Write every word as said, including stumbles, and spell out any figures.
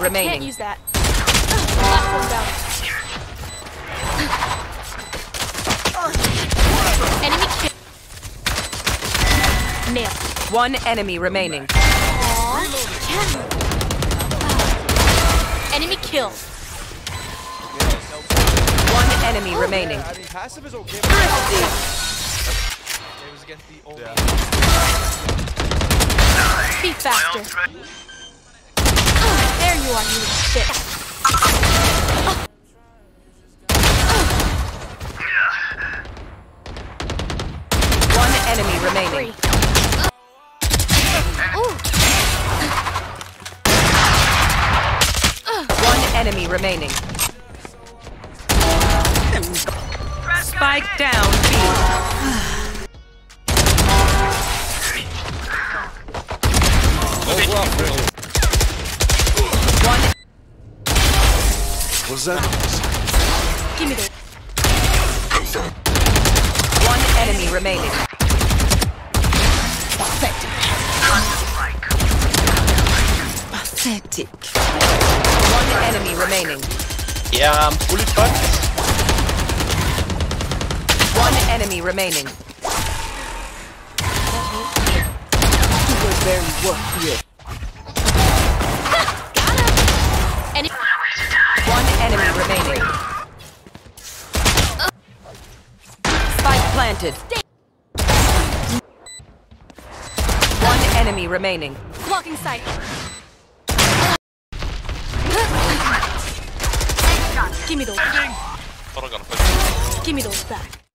remaining. Can't use that. Last one down. Enemy kill. Nail. One enemy remaining. Aww. Enemy kill. One enemy remaining. I mean, passive is okay. It was against the only. Yeah. Be faster. There you are, you shit. One enemy remaining. One enemy remaining. Spike down, B. One. What's that? Give me the. One enemy remaining. Pathetic. Pathetic. One enemy remaining. Yeah, I'm fully fucked. One enemy remaining. Very work here. Got him. Any One enemy remaining. Spike planted. One enemy remaining. blocking sight. Give me those. Hold on, got a push. Give me those back.